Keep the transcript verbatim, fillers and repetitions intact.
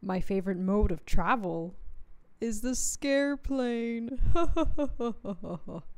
My favorite mode of travel is the scare plane.